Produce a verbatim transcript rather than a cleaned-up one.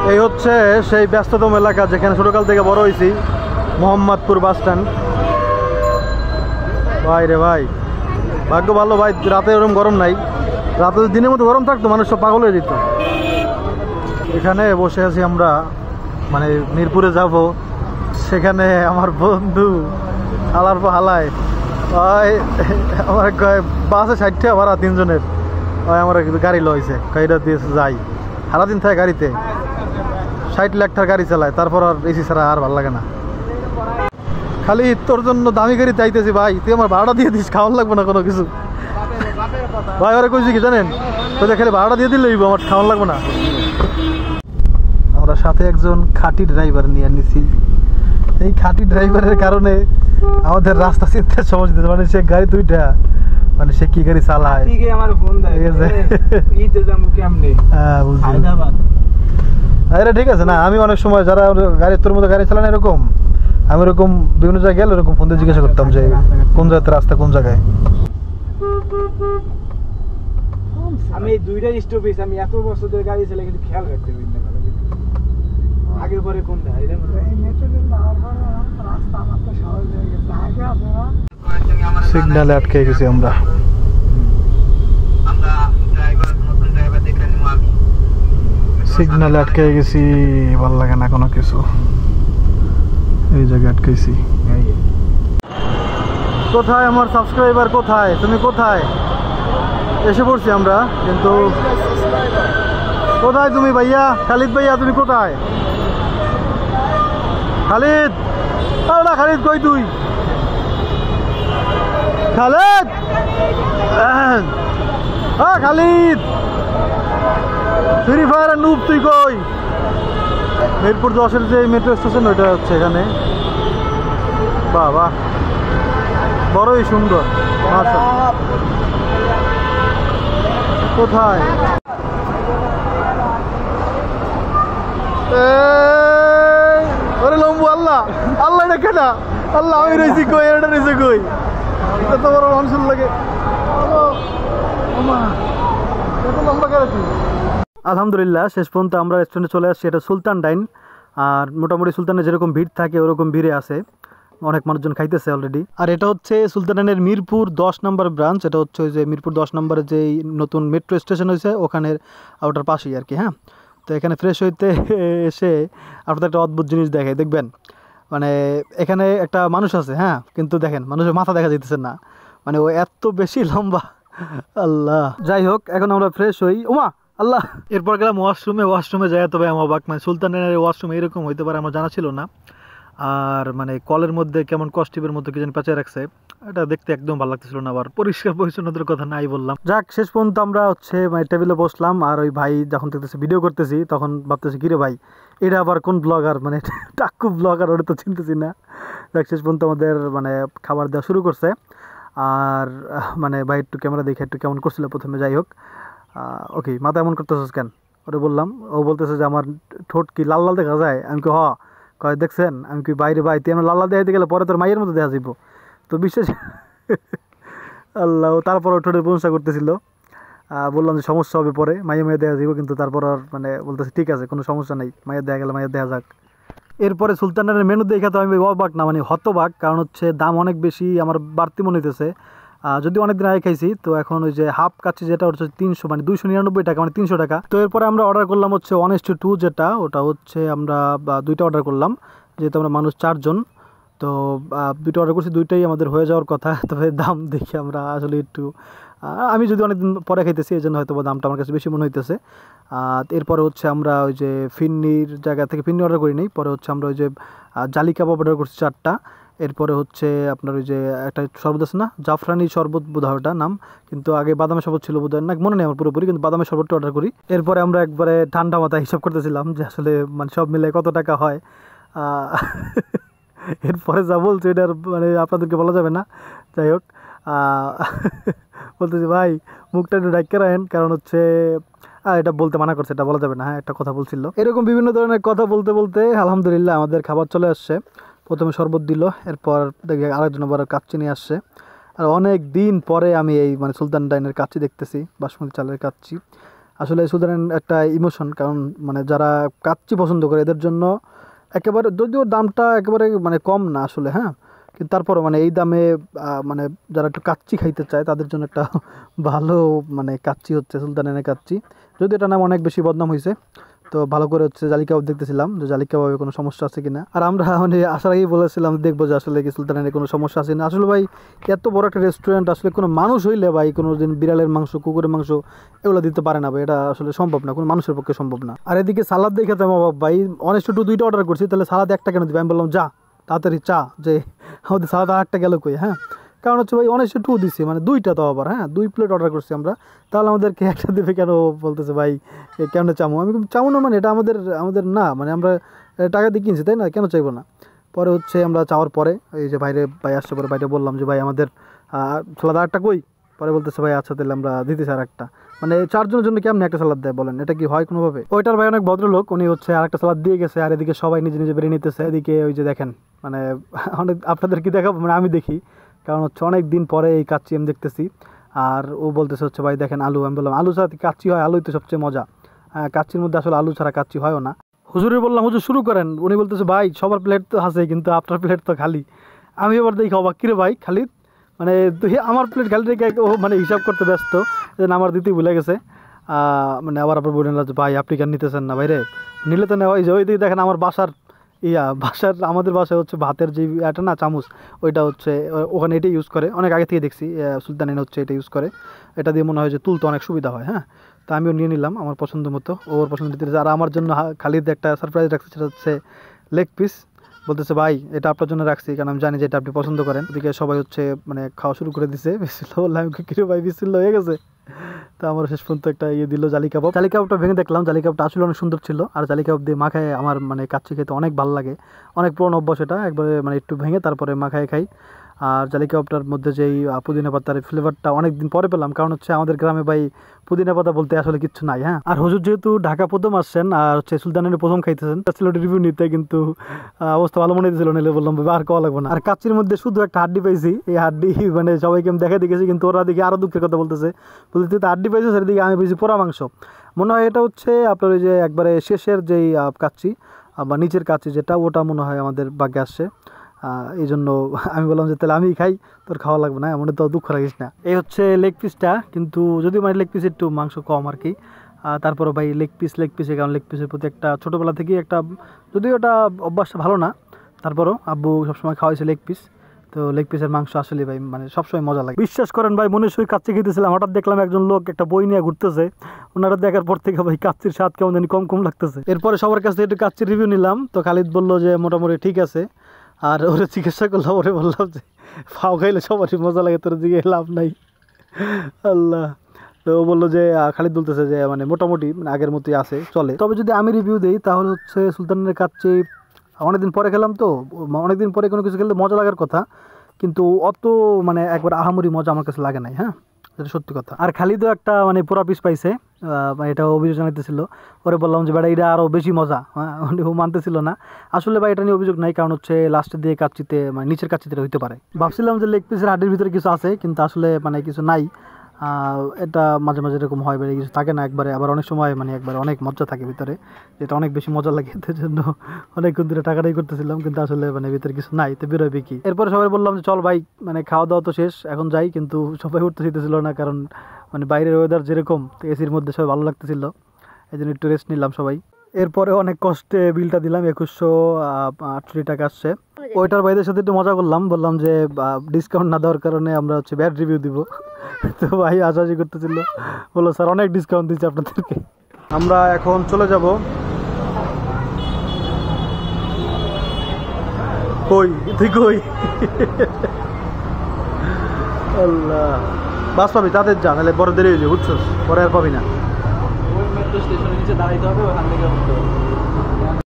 এই হচ্ছে সেই ব্যস্ততম এলাকা যেখানে ছোটকাল থেকে বড় হয়েছি, মোহাম্মদপুর বাস স্ট্যান্ড। ভাই রে ভাই, ভাগ্য ভালো ভাই, রাতে ওরকম গরম নাই। রাতে যদি দিনের মতো গরম থাকতো মানুষ সব পাগল হয়ে যেত। এখানে বসে আছি আমরা, মানে মিরপুরে যাব, সেখানে আমার বন্ধু হালার পর হালায় আমার বাসে ষাট টাকা ভাড়া তিনজনের, আমার গাড়ি লইছে, গাড়িটা দিয়েছে যাই। সারাদিন থাকে গাড়িতে, ষাট লাখ টাকার গাড়ি চালায়, তারপর আর এসি ছাড়া আর ভালো লাগে না। খালি তোর জন্য দামি গাড়ি চাইতেছি ভাই, তুই আমার ভাড়া দিয়ে দিস, খাওয়ান লাগবে না কোনো কিছু। ভাই ওরা কইছি কি জানেন, তো খালি ভাড়া দিয়ে দিলেই আমার খাওয়ান লাগবে না। আমরা সাথে একজন খাঁটি ড্রাইভার নিয়ে নিছি। এই খাঁটি ড্রাইভারের কারণে আমাদের রাস্তা চিনতে সমস্যা, মানে সে গাড়ি দুইটা, মানে সে কি গাড়ি চালায়। আরে ঠিক আছে না, আমি অনেক সময় যারা গাড়ি তোর মতো গাড়ি চালান এরকম, আমি এরকম বিভিন্ন জায়গায় গেলে এরকম ফোন দিয়ে জিজ্ঞাসা করতাম যে কোন জায়গাতে রাস্তা, কোন জায়গায়। আমি দুইটা স্টপেজ আমি এত বছর ধরে গাড়ি চালাই কিন্তু খেয়াল রাখতে পারি না আগে পরে কোনটা। সিগন্যালে আটকে গেছি আমরা। সিগন্যালে আটকে গেছি, ভালো লাগে না কোনো কিছু। এই জায়গায় আটকেছি। কোথায় আমার সাবস্ক্রাইবার, কোথায় তুমি, কোথায়? এসে পড়ছি আমরা, কিন্তু কোথায় তুমি ভাইয়া? খালিদ ভাইয়া তুমি কোথায়? খালিদ, না খালিদ কই তুই? খালিদ, হ্যাঁ খালিদ, ফ্রি ফায়ার নুব তুই কই? মিরপুর দশের যে মেট্রো স্টেশন ওইটা হচ্ছে এখানে। বাহ বাহ, বড়ই সুন্দর। কোথায়? ওরে লম্বু, আল্লাহ আল্লাহ, এটা কেনা আল্লাহ, আমি রয়েছি কই, এটা রয়েছে কই? এটা তো বড় মানুষের লাগে। আলহামদুলিল্লাহ শেষ পর্যন্ত আমরা রেস্টুরেন্টে চলে আসছি। এটা সুলতান ডাইন, আর মোটামুটি সুলতানে যেরকম ভিড় থাকে ওরকম ভিড়ে আছে, অনেক মানুষজন খাইতেছে অলরেডি। আর এটা হচ্ছে সুলতান ডাইনের মিরপুর দশ নম্বর ব্রাঞ্চ। এটা হচ্ছে ওই যে মিরপুর দশ নম্বরে যেই নতুন মেট্রো স্টেশন হয়েছে ওখানের ওটার পাশেই আর কি। হ্যাঁ, তো এখানে ফ্রেশ হইতে এসে আপনাদের একটা অদ্ভুত জিনিস দেখাই, দেখবেন। মানে এখানে একটা মানুষ আছে, হ্যাঁ, কিন্তু দেখেন মানুষের মাথা দেখা যেতেছে না, মানে ও এত বেশি লম্বা। আল্লাহ, যাই হোক এখন আমরা ফ্রেশ হই। ওমা আল্লাহ, এরপর গেলাম ওয়াশরুমে। ওয়াশরুমে যাই তবে আমার অবাক, মানে সুলতানের ওয়াশরুম এরকম হইতে পারে আমার জানা ছিল না। আর মানে কলের মধ্যে কেমন কস্টিপের মধ্যে কি যেন পেঁচায় রাখছে, এটা দেখতে একদম ভালো লাগতেছিল না। আবার পরিষ্কার পরিচ্ছন্নতার কথা নাই বললাম। যাক, শেষ পর্যন্ত আমরা হচ্ছে মানে টেবিলে বসলাম, আর ওই ভাই যখন দেখতেছে ভিডিও করতেছি তখন ভাবতেছি কিরে ভাই এটা আবার কোন ব্লগার, মানে টাক্কু ব্লগার, ওটা তো চিনতেছি না। যাক, শেষ পর্যন্ত আমাদের মানে খাবার দেওয়া শুরু করছে। আর মানে ভাই একটু ক্যামেরা দেখে একটু কেমন করছিল প্রথমে। যাই হোক, ওকে মাথা এমন করতেছিস কেন, ওটা বললাম। ও বলতেছে যে আমার ঠোঁট কি লাল লাল দেখা যায়? আমি কি হ কয় দেখছেন, আমি কি বাইরে ভাই তুই আমার লাল লাল দেখাইতে গেলে পরে তোর মাইয়ের মতো দেখা যাইব, তো বিশেষ আল্লাহ। তারপর ঠোঁটের প্রশংসা করতেছিল, বললাম যে সমস্যা হবে পরে, মাইয়ে মাইয়ে দেখা যাইব, কিন্তু তারপর আর মানে বলতেছে ঠিক আছে কোনো সমস্যা নেই, মাইয়ের দেখা গেলে মাইয়ের দেখা যাক। এরপরে সুলতানের মেনু দেখে তো আমি অবাক না মানে হতবাক, কারণ হচ্ছে দাম অনেক বেশি, আমার বাড়তি মনে হইতেছে। যদি অনেকদিন আগে খাইছি, তো এখন ওই যে হাফ কাচ্ছি যেটা হচ্ছে তিনশো মানে দুইশো নিরানব্বই টাকা, মানে তিনশো টাকা। তো এরপরে আমরা অর্ডার করলাম হচ্ছে ওয়ান এস টু টু যেটা, ওটা হচ্ছে আমরা দুইটা অর্ডার করলাম, যেহেতু আমরা মানুষ চারজন। তো দুইটা অর্ডার করছি, দুইটাই আমাদের হয়ে যাওয়ার কথা। তবে দাম দেখে আমরা আসলে একটু, আমি যদি অনেকদিন পরে খাইতেছি এই জন্য হয়তো দামটা আমার কাছে বেশি মনে হইতেছে। এরপরে হচ্ছে আমরা ওই যে ফিন্নির জায়গা থেকে ফিন্নি অর্ডার করি নাই, পরে হচ্ছে আমরা ওই যে জালি কাবাব অর্ডার করছি চারটা। এরপরে হচ্ছে আপনার ওই যে একটা শরবত আছে না, জাফরানি শরবত বোধহয় ওটা নাম, কিন্তু আগে বাদামের শরবত ছিল বোধহয়, না মনে নেই আমার পুরোপুরি, কিন্তু বাদামের শরবতটা অর্ডার করি। এরপরে আমরা একবারে ঠান্ডা মাথায় হিসাব করতেছিলাম যে আসলে মানে সব মিলে কত টাকা হয়। এরপরে যা বলছে এটার মানে আপনাদেরকে বলা যাবে না। যাই হোক, বলতেছি ভাই মুখটা একটু ডাক্কে রাখেন, কারণ হচ্ছে এটা বলতে মানা করছে, এটা বলা যাবে না। হ্যাঁ, একটা কথা বলছিল এরকম বিভিন্ন ধরনের কথা বলতে বলতে আলহামদুলিল্লাহ আমাদের খাবার চলে আসছে। প্রথমে শরবত দিল, এরপর দেখি আরেকজন আবার কাচ্চি নিয়ে আসছে। আর অনেক দিন পরে আমি এই মানে সুলতান ডাইনের কাচ্চি দেখতেছি, বাসমতি চালের কাচ্চি। আসলে সুলতানের একটা ইমোশন, কারণ মানে যারা কাচ্চি পছন্দ করে এদের জন্য একেবারে, যদিও দামটা একেবারে মানে কম না আসলে, হ্যাঁ, কিন্তু তারপরও মানে এই দামে আহ, মানে যারা একটু কাচ্চি খাইতে চায় তাদের জন্য একটা ভালো মানে কাচ্চি হচ্ছে সুলতানের কাচ্চি। যদি এটা নাম অনেক বেশি বদনাম হয়েছে, তো ভালো করে হচ্ছে জালি কাবাব দেখতেছিলাম যে জালি কাবাবে কোনো সমস্যা আছে কিনা। আর আমরা মানে আসার আগেই বলেছিলাম দেখবো যে আসলে কি সুলতানের কোনো সমস্যা আছে না। আসলে ভাই এত বড় একটা রেস্টুরেন্ট, আসলে কোনো মানুষ হইলে ভাই কোনো দিন বিড়ালের মাংস, কুকুরের মাংস এগুলো দিতে পারে না ভাই, এটা আসলে সম্ভব না, কোনো মানুষের পক্ষে সম্ভব না। আর এদিকে সালাদ দেখে তো আমার বাবা ভাই অনেস্ট টু দুইটা অর্ডার করছি, তাহলে সালাদ একটা কেন দিবে? আমি বললাম যা তাড়াতাড়ি চা, যে আমাদের সালাদ আর একটা গেল কই, হ্যাঁ, কারণ হচ্ছে ভাই অনেস্ট টু দিছি মানে দুইটা, তো আবার হ্যাঁ দুই প্লেট অর্ডার করছি আমরা, তাহলে আমাদেরকে একটা দেবে কেন? বলতেছে ভাই কেন চামো? আমি চামো না, মানে এটা আমাদের আমাদের না, মানে আমরা টাকা দিয়ে কিনছি তাই না, কেন চাইবো না? পরে হচ্ছে আমরা চাওয়ার পরে এই যে বাইরে ভাই আসছে, পরে বাইরে বললাম যে ভাই আমাদের সালাদ আরেকটা কই? পরে বলতেছে ভাই আচ্ছা তাহলে আমরা দিতেছি আর একটা। মানে চারজনের জন্য কেমন একটা সালাদ দেয় বলেন, এটা কি হয় কোনোভাবে? ওইটার ভাই অনেক ভদ্রলোক, উনি হচ্ছে আরেকটা সালাদ দিয়ে গেছে, আর এদিকে সবাই নিজে নিজে বেরিয়ে নিতেছে। এদিকে ওই যে দেখেন মানে অনেক, আপনাদের কি দেখাবো, মানে আমি দেখি, কারণ হচ্ছে অনেক দিন পরে এই কাচ্চি আমি দেখতেছি। আর ও বলতেছে হচ্ছে ভাই দেখেন আলু, আমি বললাম আলু ছাড়া কাচ্চি হয়? আলুই তো সবচেয়ে মজা, কাচ্চির মধ্যে আসলে আলু ছাড়া কাচ্চি হয়ও না। হুজুরের বললাম হুজুর শুরু করেন, উনি বলতেছে ভাই সবার প্লেট তো আছে কিন্তু আপনার প্লেট তো খালি। আমি এবার দেখি অবাক, কিরে ভাই খালি, মানে তুই আমার প্লেট খালি রেখে ও মানে হিসাব করতে ব্যস্ত, যেন আমার দিতেই ভুলে গেছে। মানে আবার আবার বললেন ভাই আপনি কেন নিতেছেন না? ভাই রে নিলে তো নেওয়া, ওই যে ওই দিকে দেখেন আমার বাসার ইয়া, বাসার আমাদের বাসায় হচ্ছে ভাতের যে একটা না চামচ, ওইটা হচ্ছে ওখানে এটাই ইউজ করে, অনেক আগে থেকে দেখছি সুলতানিন হচ্ছে এটা ইউজ করে, এটা দিয়ে মনে হয় যে তুলতে অনেক সুবিধা হয়। হ্যাঁ, তো আমিও নিয়ে নিলাম আমার পছন্দ মতো, ওর পছন্দ মতো। আর আমার জন্য খালিদ একটা সারপ্রাইজ রাখছে, সেটা হচ্ছে লেগ পিস। বলতেছে ভাই এটা আপনার জন্য রাখছি, কারণ আমি জানি যে এটা আপনি পছন্দ করেন। ওদিকে সবাই হচ্ছে মানে খাওয়া শুরু করে দিছে। বিসমিল্লাহ বললাম, কিরে ভাই বিসমিল্লাহ হয়ে গেছে। তো আমার শেষ পর্যন্ত একটা ইয়ে দিল জালি কাবাব। জালি কাবাবটা ভেঙে দেখলাম, জালি কাবাবটা আসলে অনেক সুন্দর ছিল। আর জালি কাবাব দিয়ে মাখায় আমার মানে কাচ্চি খেতে অনেক ভালো লাগে, অনেক পুরনো অভ্যাস এটা, একবারে মানে একটু ভেঙে তারপরে মাখায় খাই। আর জালি কাবাবটার মধ্যে যেই পুদিনা পাতার ফ্লেভারটা অনেক দিন পরে পেলাম, কারণ হচ্ছে আমাদের গ্রামে ভাই পুদিনা পাতা বলতে আসলে কিচ্ছু নাই। হ্যাঁ, আর হুজুর যেহেতু ঢাকা প্রথম আসছেন আর হচ্ছে সুলতানের প্রথম খাইতেছেন, ছিল রিভিউ নিতে, কিন্তু অবস্থা ভালো মনে হয়েছিল, নিলে বললাম আর খাওয়া লাগবে না। আর কাচ্চির মধ্যে শুধু একটা হাড্ডি পাইছি, এই হাড্ডি মানে সবাইকে আমি দেখা দেখেছি, কিন্তু ওরা দিকে আরও দুঃখের কথা বলতেছে, বলতে তুই তো হাড্ডি পাইছিস, সেদিকে আমি পেয়েছি পোড়া মাংস। মনে হয় এটা হচ্ছে আপনার ওই যে একবারে শেষের যেই কাচ্চি বা নিচের কাচ্চি যেটা, ওটা মনে হয় আমাদের ভাগ্যে আসছে। এই জন্য আমি বললাম যে তাহলে আমি খাই, তোর খাওয়া লাগবে না, এমন তো দুঃখ রাখিস না। এই হচ্ছে লেগ পিসটা, কিন্তু যদি মানে লেগ পিস একটু মাংস কম আর কি, তারপরে ভাই লেগ পিস লেগ পিসে কারণ লেগ পিসের প্রতি একটা ছোটোবেলা থেকেই একটা, যদিও ওটা অভ্যাসটা ভালো না, তারপরও আব্বু সবসময় খাওয়াইছে লেগ পিস। তো লেগ পিসের মাংস আসলে ভাই মানে সবসময় মজা লাগে। বিশ্বাস করেন ভাই, মনে সই কাচ্চি খেতেছিলাম, হঠাৎ দেখলাম একজন লোক একটা বই নিয়ে ঘুরতেছে, ওনারা দেখার পর থেকে ভাই কাচ্চির স্বাদ কেমন জানি কম কম লাগতেছে। এরপরে সবার কাছ থেকে একটু কাচ্চির রিভিউ নিলাম, তো খালিদ বললো যে মোটামুটি ঠিক আছে। আর ওরে চিকিৎসা করলাম, ওরে বললাম যে ফাও খাইলে সবারই মজা লাগে, তোর দিকে লাভ নাই। আল্লাহ। তো ও বললো যে খালিদ বলতেছে যে মানে মোটামুটি মানে আগের মতোই আছে, চলে। তবে যদি আমি রিভিউ দিই তাহলে হচ্ছে সুলতানের কাচ্চি অনেকদিন পরে খেলাম, তো অনেকদিন পরে কোনো কিছু খেলে মজা লাগার কথা, কিন্তু অত মানে একবার আহামরি মজা আমার কাছে লাগে নাই। হ্যাঁ, এটা সত্যি কথা। আর খালিদও একটা মানে পুরা পিস পাইছে, এটা অভিযোগ জানাইতেছিল, ওরে বললাম যে বেটা এটা আরও বেশি মজা, হ্যাঁ, ও মানতেছিল না। আসলে ভাই এটা নিয়ে অভিযোগ নাই, কারণ হচ্ছে লাস্টের দিয়ে কাচ্চিতে মানে নিচের কাচ্চিতে হইতে পারে। ভাবছিলাম যে লেগ পিসের হাড্ডির ভিতরে কিছু আছে, কিন্তু আসলে মানে কিছু নাই। এটা মাঝে মাঝে এরকম হয়, বেড়ে কিছু থাকে না একবারে, আবার অনেক সময় মানে একবারে অনেক মজা থাকে ভিতরে, যেটা অনেক বেশি মজা লাগে। এর জন্য অনেকক্ষণ ধরে টাকাটাই করতেছিলাম, কিন্তু আসলে মানে ভিতরে কিছু নাই, তো বেরোবে কি। এরপরে সবাই বললাম যে চল ভাই মানে খাওয়া দাওয়া তো শেষ, এখন যাই, কিন্তু সবাই উঠতে চাইতেছিল না, কারণ মানে বাইরের ওয়েদার যেরকম, তো এসির মধ্যে সবাই ভালো লাগতেছিল, এই জন্য একটু রেস্ট নিলাম সবাই। এরপরে অনেক কষ্টে বিলটা দিলাম, একুশশো আটষট্টি টাকা আসছে। ওইটার ভাইদের সাথে একটু মজা করলাম, বললাম যে ডিসকাউন্ট না দেওয়ার কারণে আমরা হচ্ছে ব্যাড রিভিউ দিব। তো ভাই আশাশি করতেছিল, বললো স্যার অনেক ডিসকাউন্ট দিচ্ছে আপনাদেরকে। আমরা এখন চলে যাব কই, তুই কই? আল্লাহ, বাস পাবি তাদের যা, নাহলে বড় দেরি হয়ে যাবে, বুঝছো, পরে আর পাবি না। ওই মেট্রো স্টেশনের নিচে দাঁড়াইতে হবে, ওখান থেকে উঠতে হবে।